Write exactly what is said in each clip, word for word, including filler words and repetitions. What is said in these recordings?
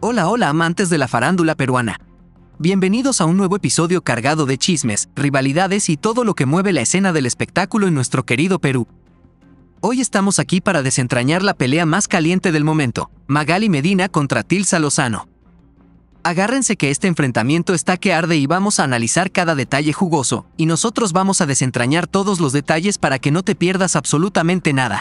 Hola, hola amantes de la farándula peruana. Bienvenidos a un nuevo episodio cargado de chismes, rivalidades y todo lo que mueve la escena del espectáculo en nuestro querido Perú. Hoy estamos aquí para desentrañar la pelea más caliente del momento, Magali Medina contra Tilsa Lozano. Agárrense que este enfrentamiento está que arde y vamos a analizar cada detalle jugoso, y nosotros vamos a desentrañar todos los detalles para que no te pierdas absolutamente nada.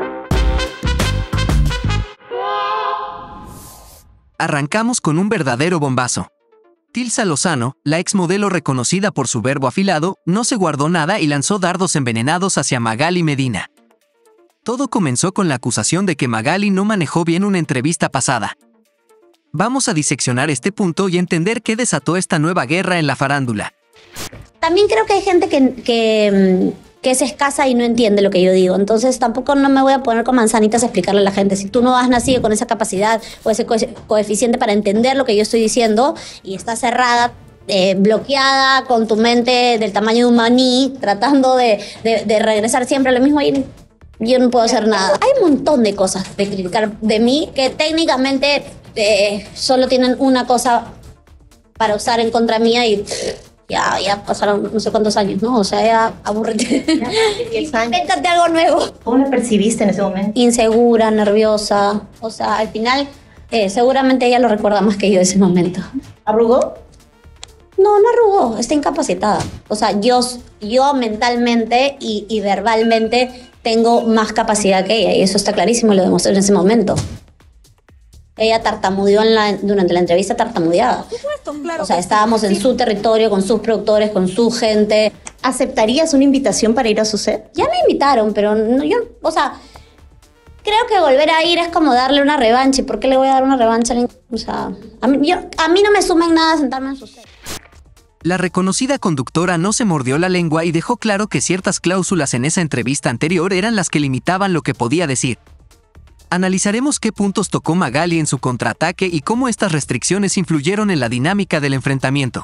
Arrancamos con un verdadero bombazo. Tilsa Lozano, la exmodelo reconocida por su verbo afilado, no se guardó nada y lanzó dardos envenenados hacia Magali Medina. Todo comenzó con la acusación de que Magali no manejó bien una entrevista pasada. Vamos a diseccionar este punto y entender qué desató esta nueva guerra en la farándula. También creo que hay gente que, que, que es escasa y no entiende lo que yo digo. Entonces tampoco no me voy a poner con manzanitas a explicarle a la gente. Si tú no has nacido con esa capacidad o ese co coeficiente para entender lo que yo estoy diciendo y estás cerrada, eh, bloqueada con tu mente del tamaño de un maní, tratando de, de, de regresar siempre a lo mismo, y yo no puedo hacer nada. Hay un montón de cosas de criticar de mí que técnicamente eh, solo tienen una cosa para usar en contra mía y ya, ya pasaron no sé cuántos años, ¿no? O sea, ya aburrete. Invéntate algo nuevo. ¿Cómo la percibiste en ese momento? Insegura, nerviosa. O sea, al final eh, seguramente ella lo recuerda más que yo ese momento. ¿Arrugó? No, no arrugó, está incapacitada. O sea, yo, yo mentalmente y, y verbalmente tengo más capacidad que ella y eso está clarísimo y lo demostré en ese momento. Ella tartamudeó en la, durante la entrevista, tartamudeada. Por supuesto, claro. O sea, estábamos en su territorio, con sus productores, con su gente. ¿Aceptarías una invitación para ir a su set? Ya me invitaron, pero no, yo, o sea, creo que volver a ir es como darle una revancha. ¿Y por qué le voy a dar una revancha? O sea, a mí, yo, a mí no me suma en nada sentarme en su set. La reconocida conductora no se mordió la lengua y dejó claro que ciertas cláusulas en esa entrevista anterior eran las que limitaban lo que podía decir. Analizaremos qué puntos tocó Magali en su contraataque y cómo estas restricciones influyeron en la dinámica del enfrentamiento.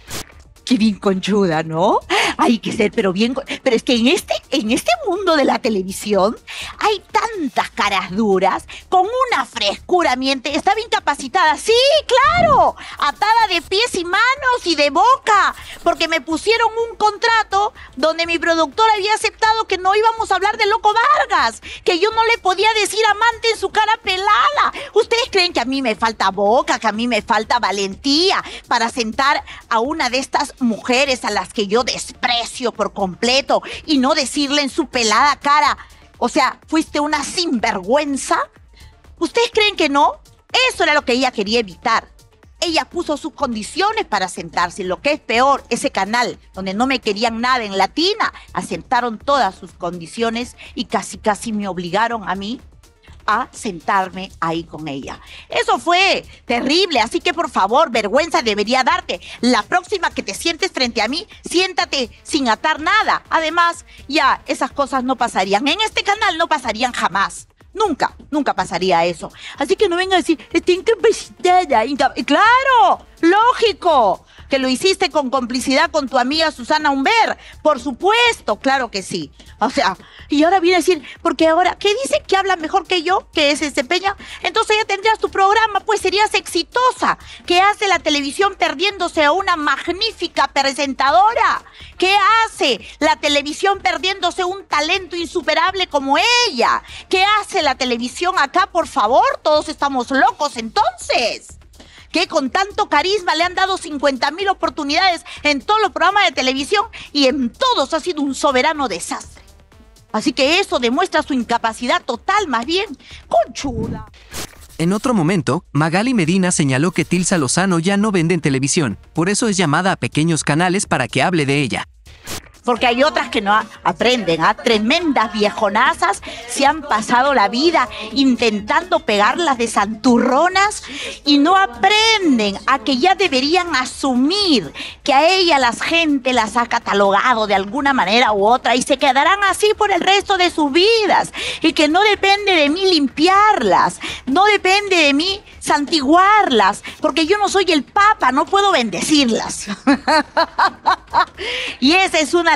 Qué bien conchuda, ¿no? Hay que ser, pero bien... Pero es que en este, en este mundo de la televisión hay tantas caras duras, con una frescura miente. Estaba incapacitada, sí, claro, atada de pies y manos y de boca, porque me pusieron un contrato donde mi productor había aceptado que no íbamos a hablar de Loco Vargas, que yo no le podía decir amante en su cara pelada. ¿Ustedes creen que a mí me falta boca, que a mí me falta valentía para sentar a una de estas mujeres a las que yo desprecio por completo y no decirle en su pelada cara, o sea, fuiste una sinvergüenza? ¿Ustedes creen que no? Eso era lo que ella quería evitar. Ella puso sus condiciones para sentarse. Lo que es peor, ese canal donde no me querían nada en Latina, aceptaron todas sus condiciones y casi casi me obligaron a mí a sentarme ahí con ella. Eso fue terrible, así que por favor, vergüenza debería darte. La próxima que te sientes frente a mí, siéntate sin atar nada. Además, ya esas cosas no pasarían. En este canal no pasarían jamás. Nunca, nunca pasaría eso. Así que no venga a decir, está incapacitada. Incap ¡Claro! ¡Lógico! Que lo hiciste con complicidad con tu amiga Susana Humber. Por supuesto, claro que sí. O sea, y ahora viene a decir, porque ahora, ¿qué dice? Que habla mejor que yo, que se desempeña. Entonces ya tendrías tu programa, pues serías exitosa. ¿Qué hace la televisión perdiéndose a una magnífica presentadora? ¿Qué hace la televisión perdiéndose un talento insuperable como ella? ¿Qué hace la televisión acá, por favor? Todos estamos locos entonces. Que con tanto carisma le han dado cincuenta mil oportunidades en todos los programas de televisión y en todos ha sido un soberano desastre. Así que eso demuestra su incapacidad total, más bien. Conchuda. En otro momento, Magali Medina señaló que Tilsa Lozano ya no vende en televisión, por eso es llamada a pequeños canales para que hable de ella. Porque hay otras que no aprenden, ¿ah? Tremendas viejonazas se han pasado la vida intentando pegarlas de santurronas y no aprenden a que ya deberían asumir que a ella la gente las ha catalogado de alguna manera u otra y se quedarán así por el resto de sus vidas y que no depende de mí limpiarlas, no depende de mí santiguarlas, porque yo no soy el Papa, no puedo bendecirlas. Y esa es una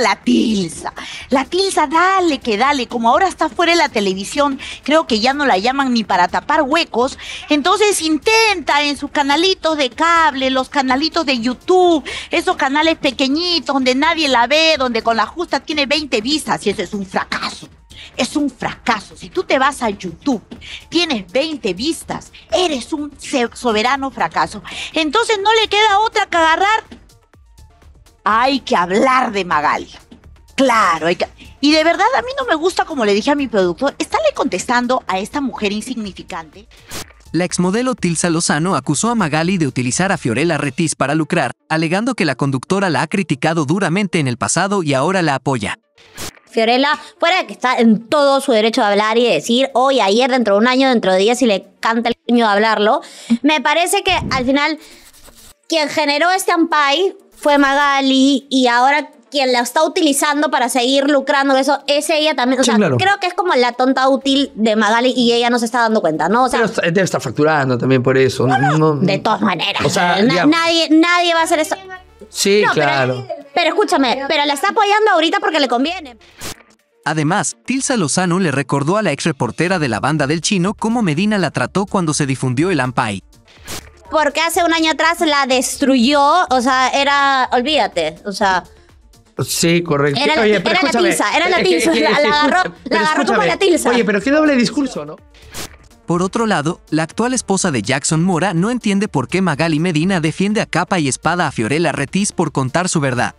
la Tilsa. La Tilsa, dale que dale. Como ahora está fuera de la televisión, creo que ya no la llaman ni para tapar huecos. Entonces intenta en sus canalitos de cable, los canalitos de YouTube, esos canales pequeñitos donde nadie la ve, donde con la justa tiene veinte vistas, y eso es un fracaso. Es un fracaso. Si tú te vas a YouTube, tienes veinte vistas, eres un soberano fracaso. Entonces no le queda otra que agarrar. Hay que hablar de Magali. Claro, hay que... Y de verdad a mí no me gusta, como le dije a mi productor, estarle contestando a esta mujer insignificante. La exmodelo Tilsa Lozano acusó a Magali de utilizar a Fiorella Retís para lucrar, alegando que la conductora la ha criticado duramente en el pasado y ahora la apoya. Fiorella, fuera de que está en todo su derecho de hablar y de decir hoy, ayer, dentro de un año, dentro de días, si le canta el coño de hablarlo, me parece que al final quien generó este ampay fue Magali y ahora quien la está utilizando para seguir lucrando eso es ella también. O Sí, sea, claro. creo que es como la tonta útil de Magali y ella no se está dando cuenta, ¿no? O sea, Pero está- debe estar facturando también por eso. No, no- de todas maneras. O sea, Na- digamos- nadie, nadie va a hacer eso. Sí, No, pero- claro. Pero escúchame, pero la está apoyando ahorita porque le conviene. Además, Tilsa Lozano le recordó a la ex reportera de la banda del Chino cómo Medina la trató cuando se difundió el ampay. Porque hace un año atrás la destruyó, o sea, era, olvídate, o sea, Sí, correcto. Era la- Oye, pero era la escúchame, Tilsa, era la es que- Tilsa, es que- la- es que la agarró- escucha- la pero agarró como escúchame, la Tilsa. Oye, pero qué doble discurso, ¿no? Por otro lado, la actual esposa de Jackson Mora no entiende por qué Magali Medina defiende a capa y espada a Fiorella Retís por contar su verdad.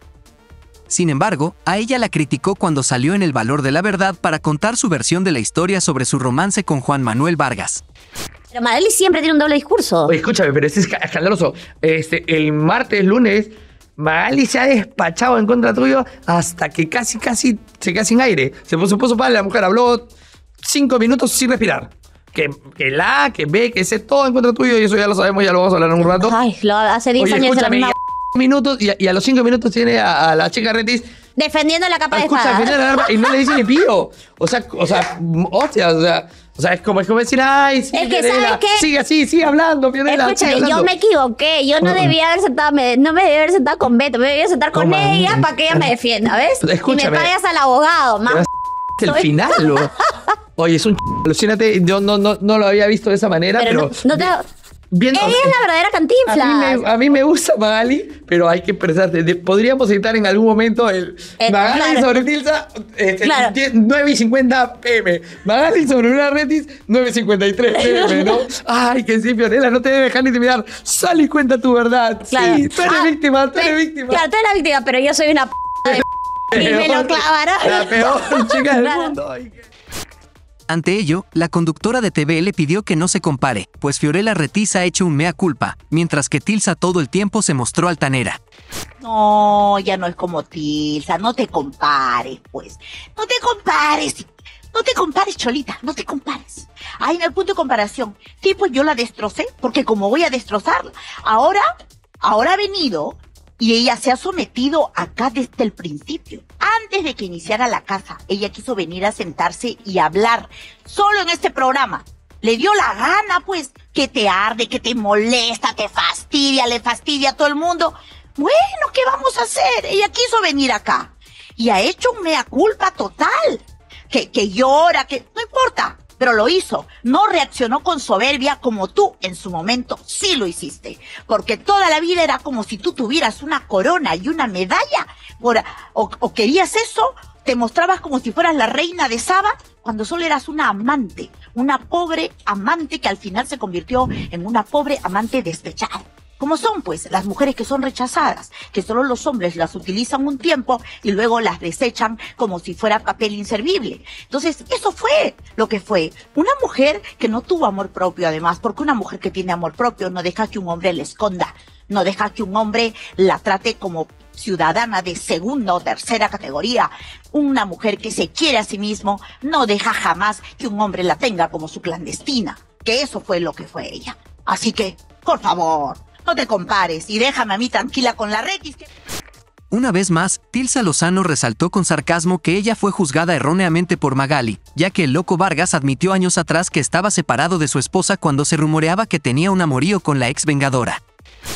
Sin embargo, a ella la criticó cuando salió en El Valor de la Verdad para contar su versión de la historia sobre su romance con Juan Manuel Vargas. pero Magali siempre tiene un doble discurso. Oye, escúchame, pero este es esca- escandaloso. Este, el martes, lunes, Magali se ha despachado en contra tuyo hasta que casi, casi se queda sin aire. Se puso, puso para la mujer, habló cinco minutos sin respirar. Que, que la, que B, que C, todo en contra tuyo, y eso ya lo sabemos, ya lo vamos a hablar en un rato. Ay, lo, hace diez Oye, años era la escúchame, y misma a minutos, y a, y a los cinco minutos tiene a, a la chica Retis. defendiendo la capa de Escucha, espada. defender la alarma y no le dice ni pío. O sea, o sea, hostia, o sea, o sea, es como, es como decir, ay, sí, Es que, Fiorella, ¿sabes qué? sigue así, sigue hablando, Fiorella, Escúchame, sigue yo hablando. me equivoqué. Yo no Mm. debía haber sentado, me- no me debía haber sentado con Beto, me debía sentar con Toma. ella para que ella me defienda, ¿ves? Y Escúchame. me pagas al abogado, Te más. vas el Soy- final, lo- Oye, es un ch... Alucínate, yo no, no, no lo había visto de esa manera, Pero pero... no, no te... viendo- Ella es la verdadera a Cantinflas. mí, me, a mí me gusta Magali, pero hay que expresarte. De- podríamos citar en algún momento el Eh, Magali claro. sobre Tilsa, este, Claro. diez- nueve y cincuenta pm. Magali sobre una Retis, nueve y cincuenta y tres pm, ¿no? Ay, que sí, Fiorella, no te debe dejar ni intimidar. Sal y cuenta tu verdad. Claro. Sí, tú eres Ah, víctima, tú pe- eres víctima. Claro, tú eres la víctima, pero yo soy una p de y me lo clavarán. La peor chica del Claro. mundo. Ay, qué- Ante ello, la conductora de T V le pidió que no se compare, pues Fiorella Retís ha hecho un mea culpa, mientras que Tilsa todo el tiempo se mostró altanera. No, ya no es como Tilsa, no te compares, pues. No te compares. No te compares, Cholita, no te compares. Ahí en el punto de comparación. Sí, pues yo la destrocé, porque como voy a destrozarla, ahora, ahora ha venido y ella se ha sometido acá desde el principio. Antes de que iniciara la casa, ella quiso venir a sentarse y hablar, solo en este programa. Le dio la gana, pues, que te arde, que te molesta, te fastidia, le fastidia a todo el mundo. Bueno, ¿qué vamos a hacer? Ella quiso venir acá y ha hecho un mea culpa total. Que, que llora, que no importa, pero lo hizo. No reaccionó con soberbia como tú en su momento sí lo hiciste. Porque toda la vida era como si tú tuvieras una corona y una medalla. Por, o, o querías eso, te mostrabas como si fueras la reina de Saba, cuando solo eras una amante. Una pobre amante que al final se convirtió en una pobre amante despechada. Como son, pues, las mujeres que son rechazadas, que solo los hombres las utilizan un tiempo y luego las desechan como si fuera papel inservible. Entonces, eso fue lo que fue. Una mujer que no tuvo amor propio, además, porque una mujer que tiene amor propio no deja que un hombre la esconda, no deja que un hombre la trate como ciudadana de segunda o tercera categoría. Una mujer que se quiere a sí mismo no deja jamás que un hombre la tenga como su clandestina, que eso fue lo que fue ella. Así que, por favor, no te compares y déjame a mí tranquila con la Retis. Que... Una vez más, Tilsa Lozano resaltó con sarcasmo que ella fue juzgada erróneamente por Magali, ya que el loco Vargas admitió años atrás que estaba separado de su esposa cuando se rumoreaba que tenía un amorío con la ex vengadora. Eh,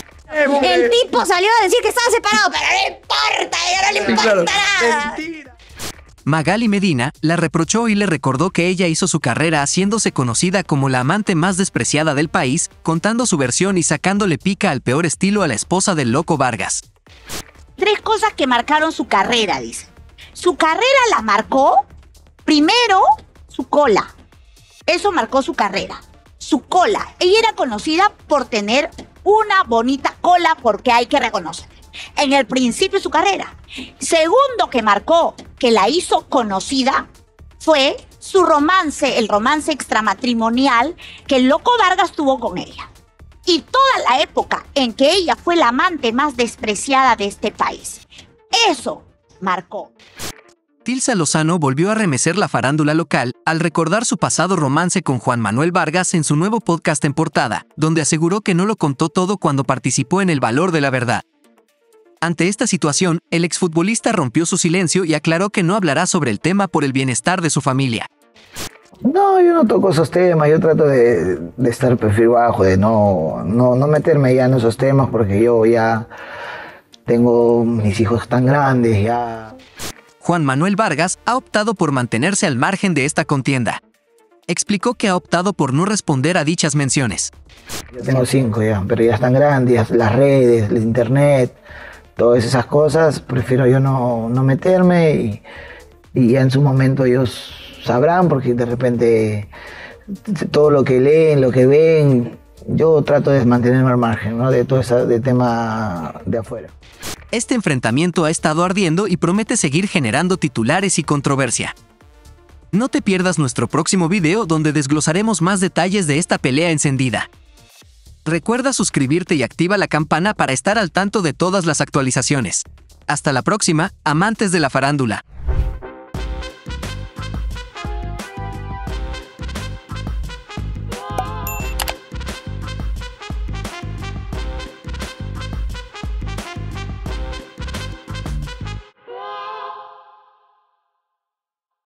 hombre. El tipo salió a decir que estaba separado, pero no le importa, ya no le Sí, importa claro. nada. Mentira. Magali Medina la reprochó y le recordó que ella hizo su carrera haciéndose conocida como la amante más despreciada del país, contando su versión y sacándole pica al peor estilo a la esposa del Loco Vargas. Tres cosas que marcaron su carrera, dice. Su carrera la marcó, primero, su cola. Eso marcó su carrera. Su cola. Ella era conocida por tener una bonita cola, porque hay que reconocer. En el principio de su carrera. Segundo que marcó, que la hizo conocida, fue su romance, el romance extramatrimonial que el Loco Vargas tuvo con ella. Y toda la época en que ella fue la amante más despreciada de este país. Eso marcó. Tilsa Lozano volvió a remecer la farándula local al recordar su pasado romance con Juan Manuel Vargas en su nuevo podcast En Portada, donde aseguró que no lo contó todo cuando participó en El Valor de la Verdad. Ante esta situación, el exfutbolista rompió su silencio y aclaró que no hablará sobre el tema por el bienestar de su familia. No, yo no toco esos temas, yo trato de, de estar perfil bajo, de no, no, no meterme ya en esos temas porque yo ya tengo mis hijos tan grandes, ya... Juan Manuel Vargas ha optado por mantenerse al margen de esta contienda. Explicó que ha optado por no responder a dichas menciones. Yo tengo cinco ya, pero ya están grandes, las redes, el internet, todas esas cosas, prefiero yo no, no meterme y, y ya en su momento ellos sabrán, porque de repente todo lo que leen, lo que ven, yo trato de mantenerme al margen, ¿no? De todo ese de tema de afuera. Este enfrentamiento ha estado ardiendo y promete seguir generando titulares y controversia. No te pierdas nuestro próximo video donde desglosaremos más detalles de esta pelea encendida. Recuerda suscribirte y activa la campana para estar al tanto de todas las actualizaciones. Hasta la próxima, amantes de la farándula.